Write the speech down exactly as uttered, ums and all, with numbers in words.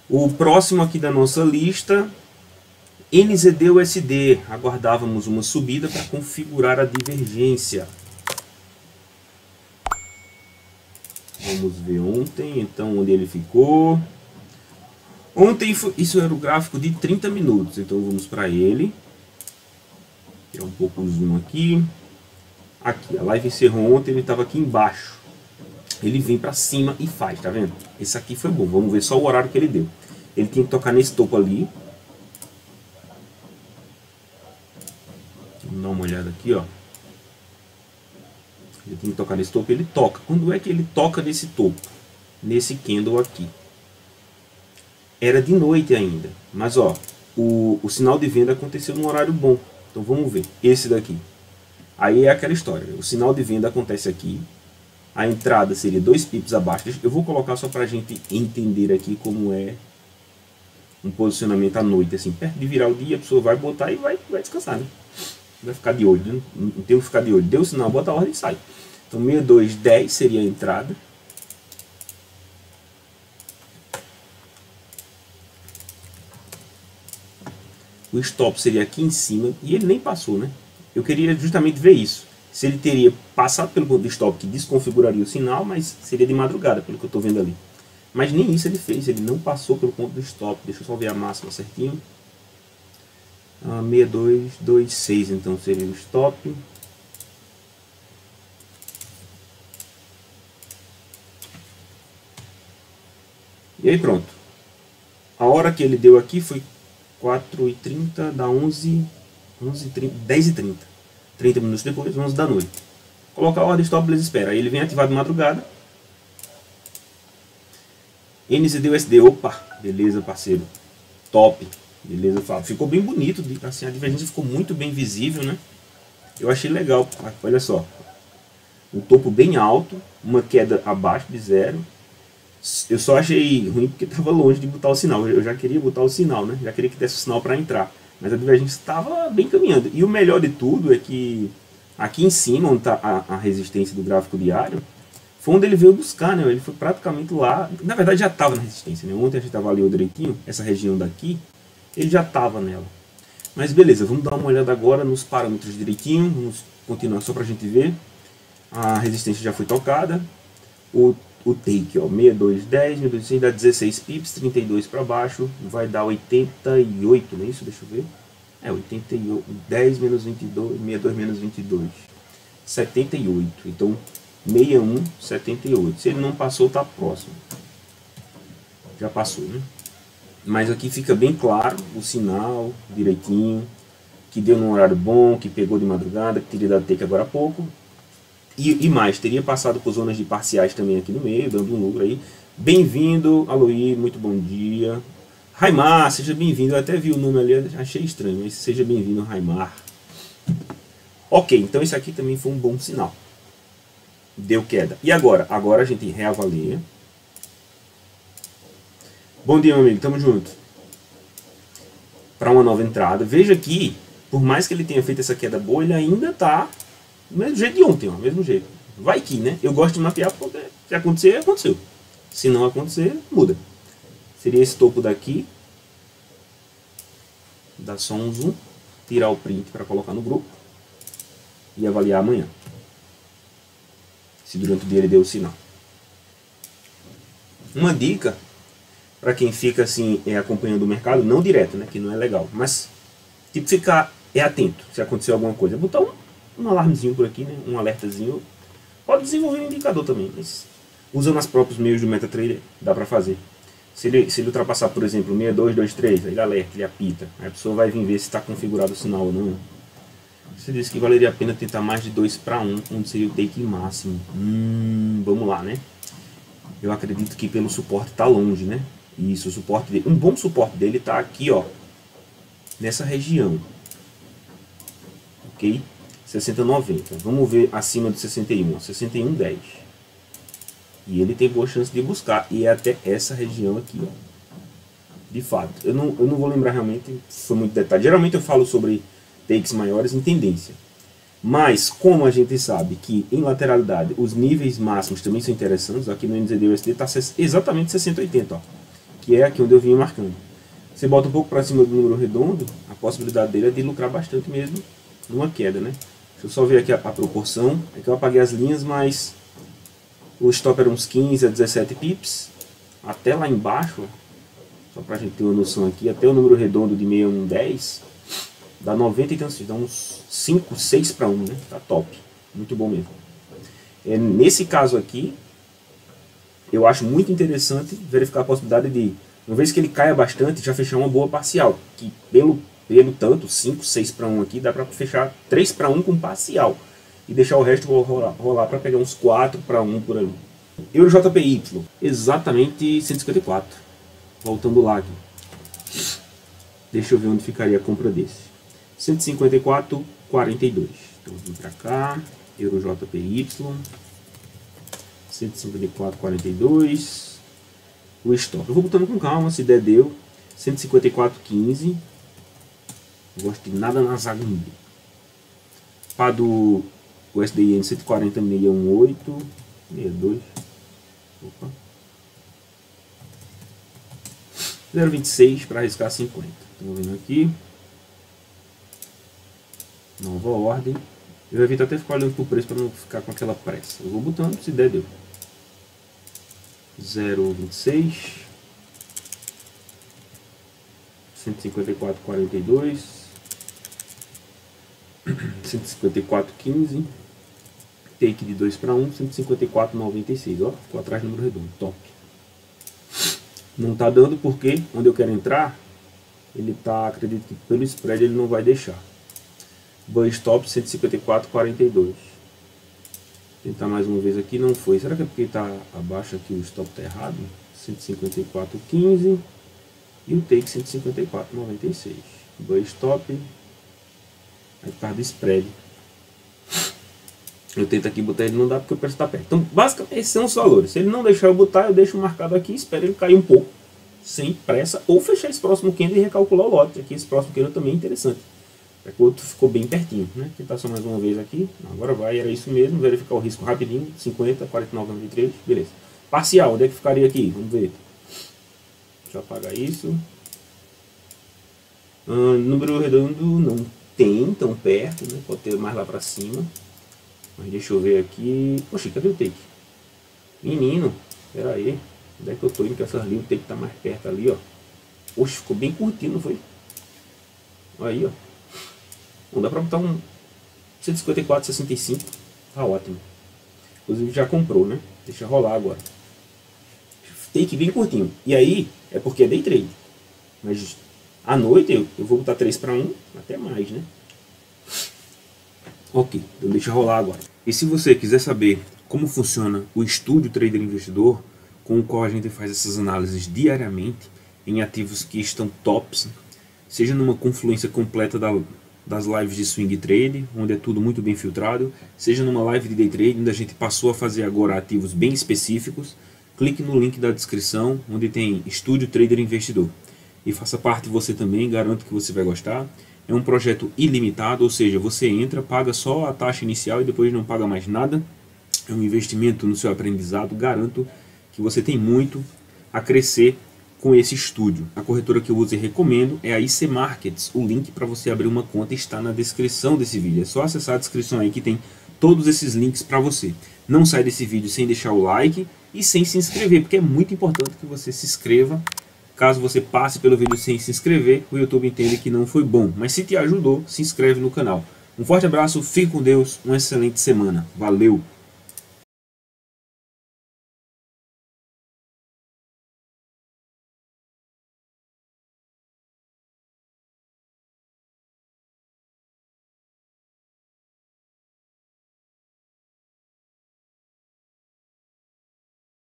O próximo aqui da nossa lista, N Z D U S D. Aguardávamos uma subida para configurar a divergência. Vamos ver ontem, então, onde ele ficou. Ontem, isso era o gráfico de trinta minutos, então vamos para ele. Tirar um pouco o zoom aqui. Aqui, a live encerrou ontem, ele estava aqui embaixo. Ele vem para cima e faz, tá vendo? Esse aqui foi bom, vamos ver só o horário que ele deu. Ele tinha que tocar nesse topo ali. Vamos dar uma olhada aqui, ó. Ele tem que tocar nesse topo, ele toca. Quando é que ele toca nesse topo? Nesse candle aqui. Era de noite ainda, mas ó, o, o sinal de venda aconteceu num horário bom. Então vamos ver, esse daqui. Aí é aquela história, o sinal de venda acontece aqui. A entrada seria dois pips abaixo. Eu vou colocar só para a gente entender aqui como é um posicionamento à noite. Assim, perto de virar o dia, a pessoa vai botar e vai, vai descansar, né? Vai ficar de olho, né? Não tem que ficar de olho. Deu o sinal, bota a ordem e sai. Então sessenta e dois dez seria a entrada. O stop seria aqui em cima e ele nem passou, né? Eu queria justamente ver isso. Se ele teria passado pelo ponto de stop que desconfiguraria o sinal, mas seria de madrugada, pelo que eu estou vendo ali. Mas nem isso ele fez, ele não passou pelo ponto de stop. Deixa eu só ver a máxima certinho. Ah, sessenta e dois vinte e seis então seria o stop. E aí pronto. A hora que ele deu aqui foi quatro e trinta, dá onze, onze e trinta, dez e trinta. trinta minutos depois, onze da noite. Colocar a ordem stop, beleza, espera. Aí ele vem ativado de madrugada. N Z D U S D, opa, beleza, parceiro. Top. Beleza, Fábio. Ficou bem bonito, assim, a divergência ficou muito bem visível, né? Eu achei legal, olha só. Um topo bem alto, uma queda abaixo de zero. Eu só achei ruim porque estava longe de botar o sinal. Eu já queria botar o sinal, né? Já queria que desse o sinal para entrar. Mas a divergência estava bem caminhando. E o melhor de tudo é que aqui em cima, onde está a, a resistência do gráfico diário, foi onde ele veio buscar, né? Ele foi praticamente lá. Na verdade já estava na resistência, né? Ontem a gente avaliou direitinho essa região daqui. Ele já estava nela. Mas beleza, vamos dar uma olhada agora nos parâmetros direitinho. Vamos continuar só para a gente ver. A resistência já foi tocada. O O take, ó, sessenta e dois dez, sessenta e dois dá dezesseis pips, trinta e dois para baixo, vai dar oitenta e oito, não é isso? Deixa eu ver. É, oitenta e oito, dez menos vinte e dois, sessenta e dois menos vinte e dois, setenta e oito. Então, sessenta e um, setenta e oito. Se ele não passou, tá próximo. Já passou, né? Mas aqui fica bem claro o sinal, direitinho, que deu num horário bom, que pegou de madrugada, que teria dado take agora há pouco. E, e mais, teria passado por zonas de parciais também aqui no meio, dando um lucro aí. Bem-vindo, Aloí, muito bom dia. Raimar, seja bem-vindo. Eu até vi o nome ali, achei estranho, mas seja bem-vindo, Raimar. Ok, então esse aqui também foi um bom sinal. Deu queda. E agora? Agora a gente reavalia. Bom dia, meu amigo, tamo junto. Para uma nova entrada. Veja que, por mais que ele tenha feito essa queda boa, ele ainda está do mesmo jeito de ontem, ó, mesmo jeito. Vai que, né? Eu gosto de mapear porque se acontecer, aconteceu. Se não acontecer, muda. Seria esse topo daqui. Dá só um zoom. Tirar o print para colocar no grupo. E avaliar amanhã. Se durante o dia ele deu o sinal. Uma dica para quem fica assim, é, acompanhando o mercado, não direto, né? Que não é legal. Mas, tipo, ficar é atento se acontecer alguma coisa. Botar um um alarmezinho por aqui, né? Um alertazinho. Pode desenvolver um indicador também, mas usando os próprios meios do MetaTrader dá para fazer. Se ele, se ele ultrapassar, por exemplo, sessenta e dois vinte e três, aí ele alerta, ele apita. Aí a pessoa vai vir ver se está configurado o sinal ou não. Você disse que valeria a pena tentar mais de dois para um, onde seria o take máximo. Hum, vamos lá, né? Eu acredito que pelo suporte está longe, né? Isso, o suporte dele. Um bom suporte dele está aqui, ó. Nessa região. Ok? sessenta noventa. Vamos ver acima de sessenta e um. sessenta e um dez. E ele tem boa chance de buscar. E é até essa região aqui, ó. De fato. Eu não, eu não vou lembrar realmente. Foi muito detalhe. Geralmente eu falo sobre takes maiores em tendência. Mas, como a gente sabe que em lateralidade os níveis máximos também são interessantes. Aqui no N Z D U S D está exatamente sessenta oitenta, ó. que é aqui onde eu vinha marcando. Você bota um pouco para cima do número redondo, a possibilidade dele é de lucrar bastante mesmo numa queda, né? Deixa eu só ver aqui a, a proporção. É que eu apaguei as linhas, mas o stop era uns quinze a dezessete pips. Até lá embaixo, só para a gente ter uma noção aqui, até o número redondo de sessenta e um dez, dá noventa e tantos, dá uns cinco, seis para um, né? Tá top, muito bom mesmo. É, nesse caso aqui, eu acho muito interessante verificar a possibilidade de, uma vez que ele caia bastante, já fechar uma boa parcial. Que pelo, pelo tanto, cinco, seis para um aqui, dá para fechar três para um com parcial. E deixar o resto rolar, rolar para pegar uns quatro para um por ali. Euro J P Y, exatamente cento e cinquenta e quatro. Voltando lá aqui. Deixa eu ver onde ficaria a compra desse. cento e cinquenta e quatro vírgula quarenta e dois. Então vim para cá. Euro J P Y. cento e cinquenta e quatro vírgula quarenta e dois. O stop. Eu vou botando com calma, se der deu. cento e cinquenta e quatro vírgula quinze. Não gosto de nada nas agulhas. Para do U S D I N cento e quarenta vírgula seiscentos e dezoito. sessenta e dois. Opa. zero vírgula vinte e seis para arriscar cinquenta. Estamos vendo aqui. Nova ordem. Eu evito até ficar olhando para o preço para não ficar com aquela pressa. Eu vou botando, se der, deu. zero vírgula vinte e seis. cento e cinquenta e quatro vírgula quarenta e dois. cento e cinquenta e quatro vírgula quinze. Take de dois para um. cento e cinquenta e quatro vírgula noventa e seis. Ó, ficou atrás do número redondo. Top. Não está dando porque onde eu quero entrar, ele está, acredito que pelo spread ele não vai deixar. Buy stop cento e cinquenta e quatro vírgula quarenta e dois. Tentar mais uma vez aqui, não foi. Será que é porque está abaixo aqui, o stop está errado? cento e cinquenta e quatro vírgula quinze e o take cento e cinquenta e quatro vírgula noventa e seis. Buy stop, aí por causa do spread. Eu tento aqui botar ele, não dá porque o preço está perto. Então, basicamente, esses são os valores. Se ele não deixar eu botar, eu deixo marcado aqui, espero ele cair um pouco, sem pressa, ou fechar esse próximo candle e recalcular o lote. Aqui, esse próximo candle também é interessante. É que o outro ficou bem pertinho, né? Tentar só mais uma vez aqui. Agora vai, era isso mesmo. Verificar o risco rapidinho. cinquenta, quarenta e nove, noventa e três. Beleza. Parcial, onde é que ficaria aqui? Vamos ver. Deixa eu apagar isso. Ah, número redondo não tem tão perto, né? Pode ter mais lá pra cima. Mas deixa eu ver aqui. Poxa, cadê o take? Menino, pera aí. Onde é que eu tô indo com essas linhas? O take tá mais perto ali, ó. Poxa, ficou bem curtinho, não foi? Aí, ó. Não dá pra botar um cento e cinquenta e quatro vírgula sessenta e cinco. Tá ótimo. Inclusive já comprou, né? Deixa rolar agora. Take bem curtinho. E aí, é porque é day trade. Mas à noite eu, eu vou botar três para um, até mais, né? Ok, então deixa rolar agora. E se você quiser saber como funciona o Estúdio Trader Investidor, com o qual a gente faz essas análises diariamente em ativos que estão tops, seja numa confluência completa da, das lives de swing trade, onde é tudo muito bem filtrado, seja numa live de day trade, onde a gente passou a fazer agora ativos bem específicos, clique no link da descrição, onde tem Estúdio Trader Investidor. E faça parte você também, garanto que você vai gostar. É um projeto ilimitado, ou seja, você entra, paga só a taxa inicial e depois não paga mais nada. É um investimento no seu aprendizado, garanto que você tem muito a crescer com esse estúdio. A corretora que eu uso e recomendo é a I C Markets. O link para você abrir uma conta está na descrição desse vídeo. É só acessar a descrição aí que tem todos esses links para você. Não sai desse vídeo sem deixar o like e sem se inscrever, porque é muito importante que você se inscreva. Caso você passe pelo vídeo sem se inscrever, o YouTube entende que não foi bom. Mas se te ajudou, se inscreve no canal. Um forte abraço, fique com Deus, uma excelente semana. Valeu!